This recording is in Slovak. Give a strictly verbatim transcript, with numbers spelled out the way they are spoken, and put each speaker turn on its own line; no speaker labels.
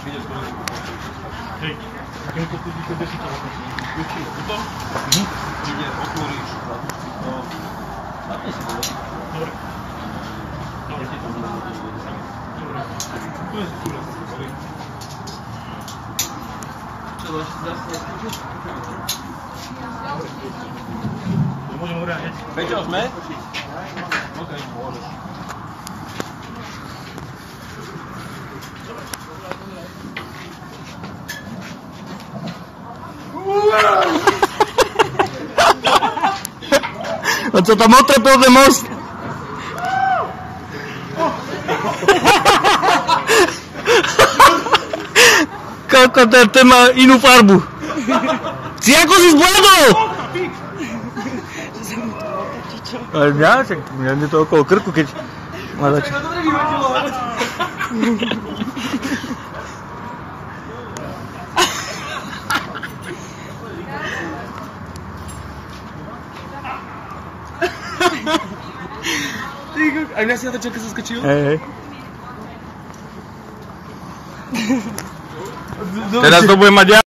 Hej, takému to chodíte desítov. Určite, to? Mhm. Ide, otvoríš. No. Máte si to? Dobre. Dobre. Dobre. To je súra. Čo, zase neskúčiš? Môžem hore hneď. Peťo, sme? OK, môžeš.
A co tam otrepil ten most? Koľko ten, ten má inú farbu. Si ako si zbladol? Ale ja, čak, ja mi to okolo krku, keď má začať.
A mňa si na to čelke zaskočil?
Hej, hej. Teraz to bude mať ja.